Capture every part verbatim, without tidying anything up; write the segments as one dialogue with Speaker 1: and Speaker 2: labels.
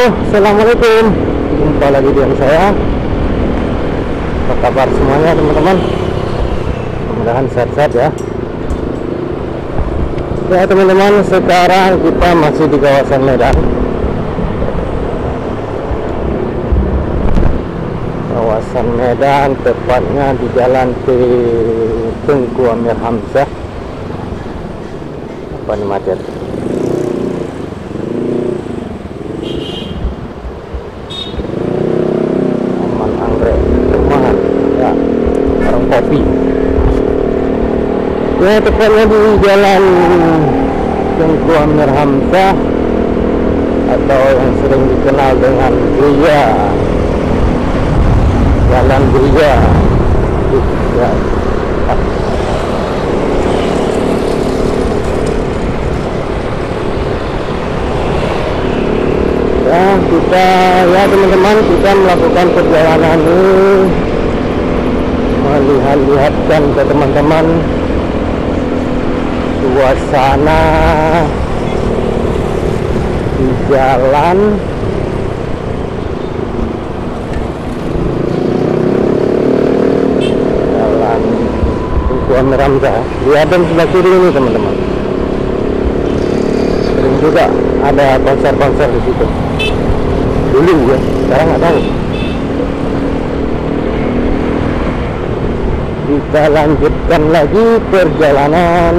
Speaker 1: Assalamualaikum. Jumpa lagi dengan saya. Apa kabar semuanya teman-teman? Mudah-mudahan sehat-sehat ya. Ya teman-teman, sekarang kita masih di kawasan Medan. Kawasan Medan, tepatnya di Jalan Tengku Amir Hamzah. Apa nih macet? Kopi. Ya, tepatnya di Jalan Tengku Amir Hamzah atau yang sering dikenal dengan Geria, Jalan Geria. Ya. Ya, kita ya teman-teman, kita melakukan perjalanan ini melihat-lihatkan ke teman-teman suasana di jalan jalan Tengku Amir Hamzah. Lihat dan sebelah kiri ini teman-teman, sering juga ada konser-konser di situ dulu ya, sekarang nggak tahu. Kita lanjutkan lagi perjalanan.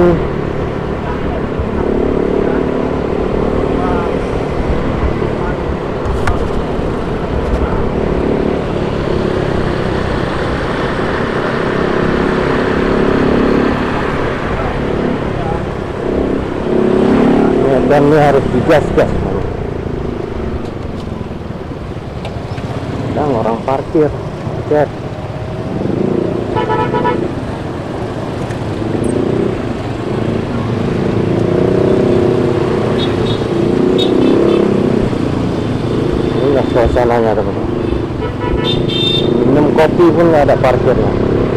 Speaker 1: Dan ini harus digas-gas. Sedang orang parkir. Cek. Suasananya teman-teman, minum kopi pun nggak ada parkirnya.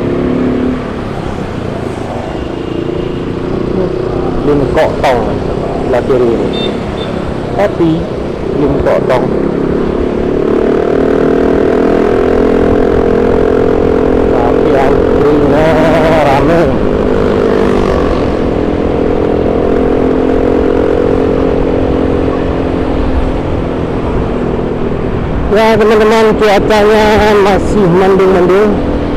Speaker 1: Lim Kok Tong sebelah kiri ini, kopi Lim Kok Tong. Tapi antrinya rame. Ya teman-teman, cuacanya masih mendung-mendung.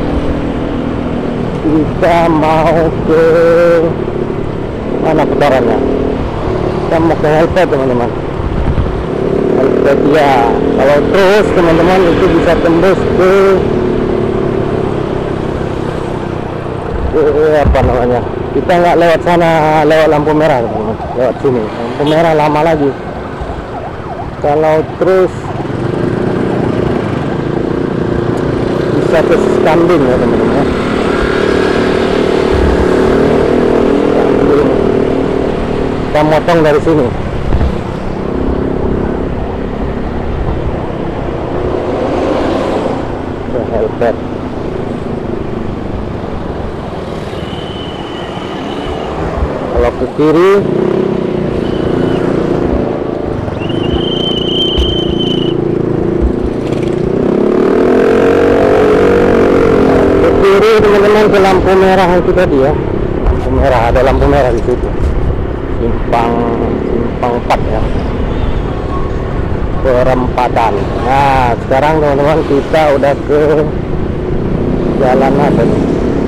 Speaker 1: Kita mau ke mana putarannya? Kita mau ke halte teman-teman. Halte dia. Kalau terus teman-teman itu bisa tembus ke, ke apa namanya? Kita nggak lewat sana, lewat lampu merah teman-teman. Lewat sini, lampu merah lama lagi. Kalau terus ke Kambing ya teman-teman. Kita motong dari sini. Ke helpet. Kalau ke kiri teman-teman, ke lampu merah itu tadi ya, lampu merah, ada lampu merah di situ, simpang simpang empat ya, perempatan. Nah sekarang teman-teman kita udah ke jalan apa nih?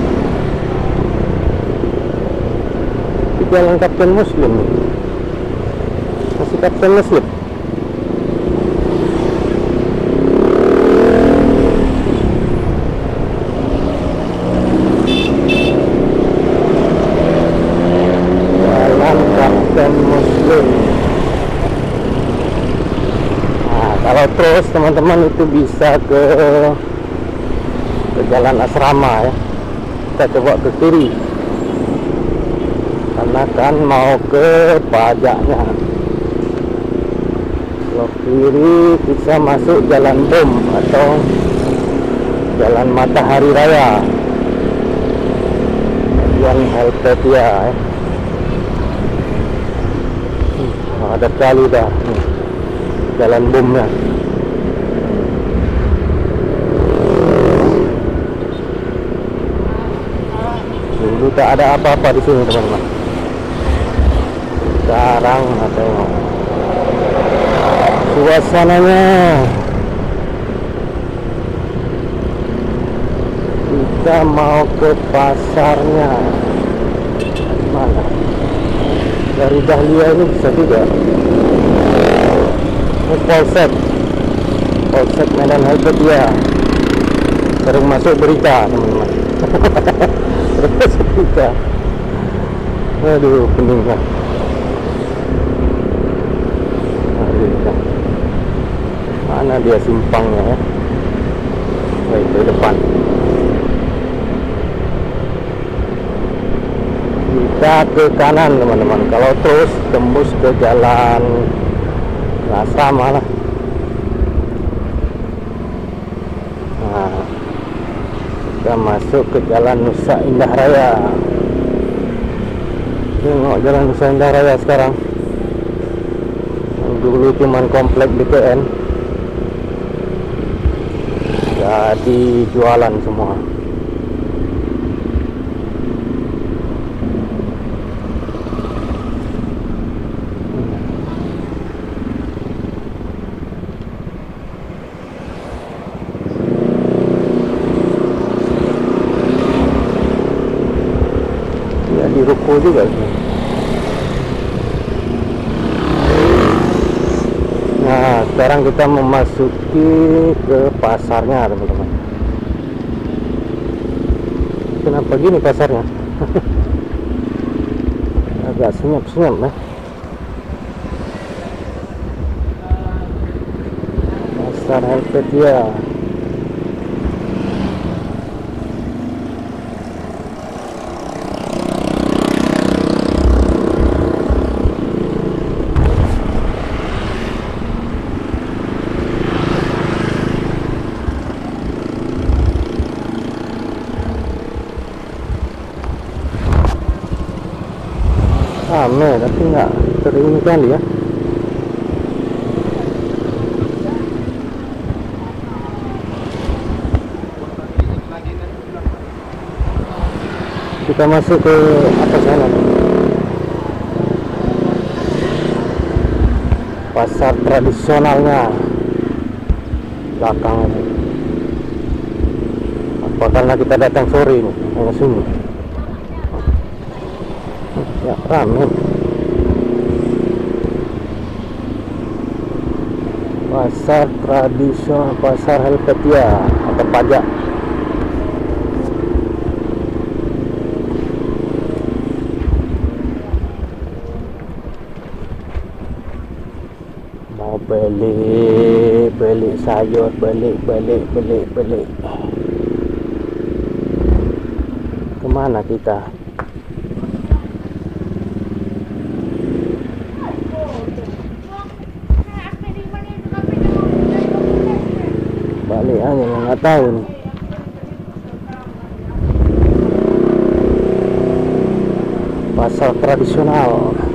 Speaker 1: Di Jalan Kapten Muslim, masih Kapten Muslim. Terus teman-teman itu bisa ke ke Jalan Asrama ya. Kita coba ke kiri karena kan mau ke pajaknya. Kalau kiri bisa masuk Jalan Bom atau Jalan Matahari Raya, Jalan Helvetia ya. Hmm, ada kali dah. Hmm. jalan boomnya. Dulu tak ada apa-apa di sini teman-teman. Sekarang tengok suasananya. Kita mau ke pasarnya. Mana? Dari Dahlia ini bisa juga. Ini Polsek, Polsek Medan Helvetia. Sering masuk berita teman-teman. Sering masuk berita. Aduh, pening kan. Mana dia simpangnya ya? Baik, di depan. Kita ke kanan teman-teman. Kalau terus tembus ke jalan Asrama lah. Nah, kita masuk ke jalan Nusa Indah Raya. Tengok jalan Nusa Indah Raya sekarang. Yang dulu cuman komplek B T N, jadi jualan semua. Ya di ruko juga sih. Nah, sekarang kita memasuki ke pasarnya teman-teman. Kenapa gini pasarnya? Agak senyap-senyap ya. Pasar Helvetia. Rame tapi nggak sering kali ya. Kita masuk ke atas sana. Pasar tradisionalnya belakang ini. Apa karena kita datang sore ini hanya sini. Ya, ramai. Pasar tradisional, pasar Helvetia atau pajak. Mau beli beli sayur, beli beli beli beli. Kemana kita? Balik aja nggak tahu nih. Pasar tradisional.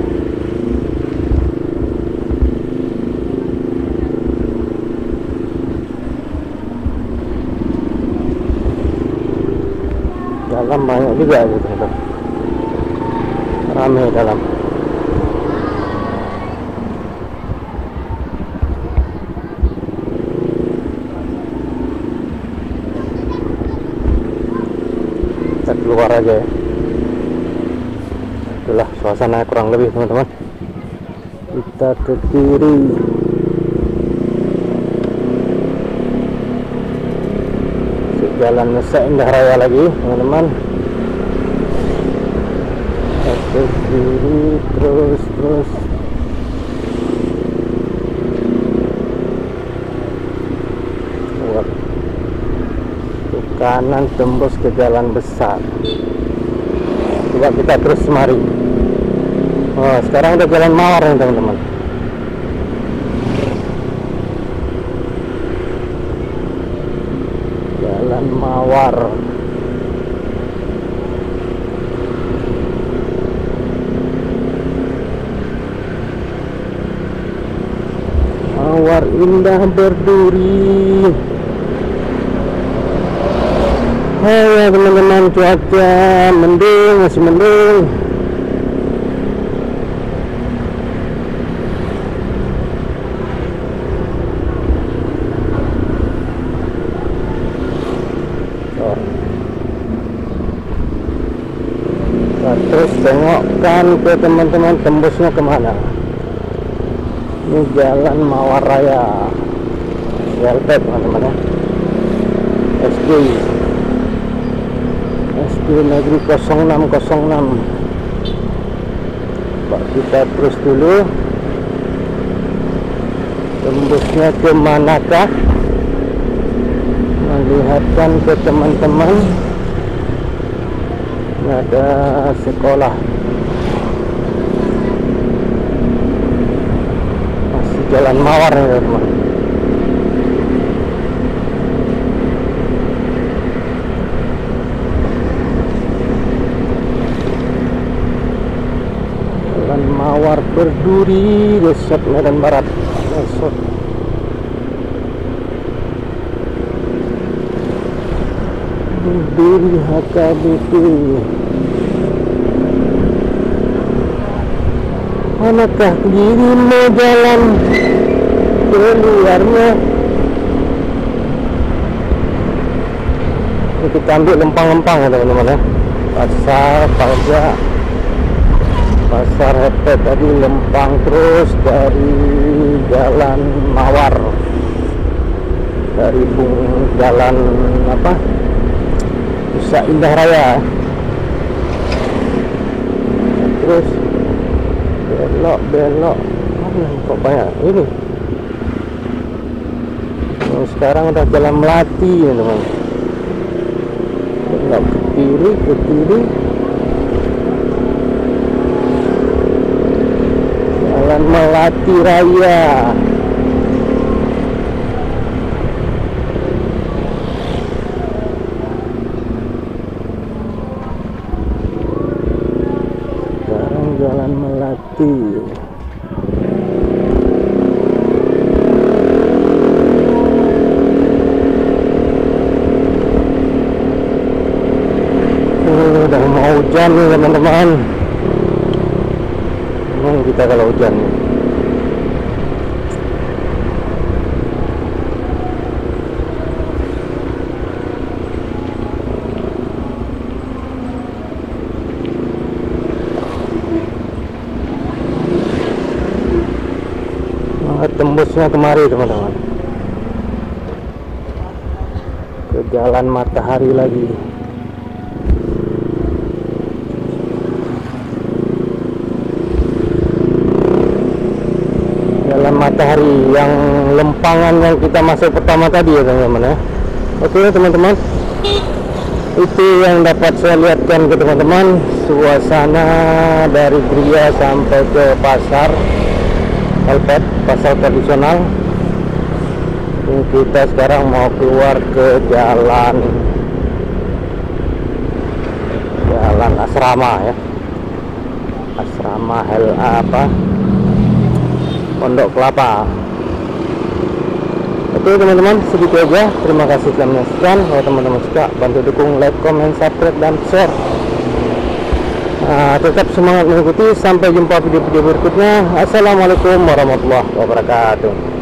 Speaker 1: Dalam banyak juga gitu, ramai dalam. Kita keluar aja ya. Itulah suasana kurang lebih teman-teman. Kita ke kiri. Jalan Nusa Indah Raya lagi teman-teman. Kita ke kiri terus terus. Ke kanan tembus ke jalan besar. Coba kita terus mari. Oh, sekarang udah jalan mawar nih teman-teman. Jalan mawar. Mawar Indah Berduri. Hai teman-teman, cuaca mendung, masih mendung. Nah, terus tengokkan ke teman-teman tembusnya kemana. Ini jalan Mawar Raya S L P teman-teman ya, S D S D Negeri nol enam nol enam. Coba kita terus dulu, tembusnya ke manakah, melihatkan ke teman-teman. Ada sekolah, masih jalan Mawar ya teman. Jalan Mawar Berduri, Desa Medan Barat, Mesot. Berduri H K B P. Manakah dirimu jalan keluarnya? Ini kita ambil lempang-lempang ya teman-teman ya. Pasar Palja, Pasar Hepet tadi lempang terus dari jalan Mawar, dari bung jalan apa? Nusa Indah Raya. Terus belok belok mana kok banyak ini. Nah, sekarang udah jalan Melati ya teman. Belok ke kiri ke kiri, jalan Melati Raya. Jalan Melati. Oh, udah mau hujan nih teman-teman. Memang kita kalau hujan nih. Tembusnya kemari teman-teman, ke Jalan Matahari lagi. Jalan Matahari yang lempangan yang kita masuk pertama tadi ya teman-teman ya. Oke teman-teman, itu yang dapat saya lihatkan ke teman-teman, suasana dari Gria sampai ke pasar Elpet, pasar tradisional. Ini kita sekarang mau keluar ke jalan jalan asrama ya, asrama Hel apa Pondok Kelapa. Oke teman-teman, segitu aja. Terima kasih telah menyaksikan. Kalau teman-teman suka, bantu dukung, like, comment, subscribe, dan share. Nah, tetap semangat mengikuti. Sampai jumpa video-video berikutnya. Assalamualaikum warahmatullahi wabarakatuh.